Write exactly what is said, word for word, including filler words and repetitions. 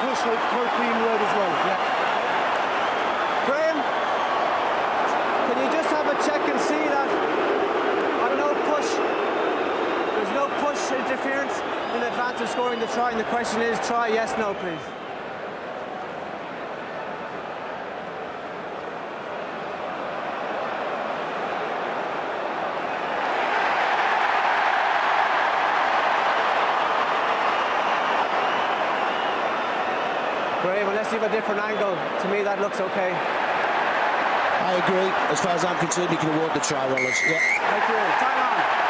push out Kirk being red as well. Yeah. Graham, can you just have a check and see that on a no push, there's no push interference in advance of scoring the try, and the question is try, yes, no, please. Graham, unless you have a different angle, to me that looks okay. I agree. As far as I'm concerned, you can award the try, Rollins. Yeah. Thank you. Time on.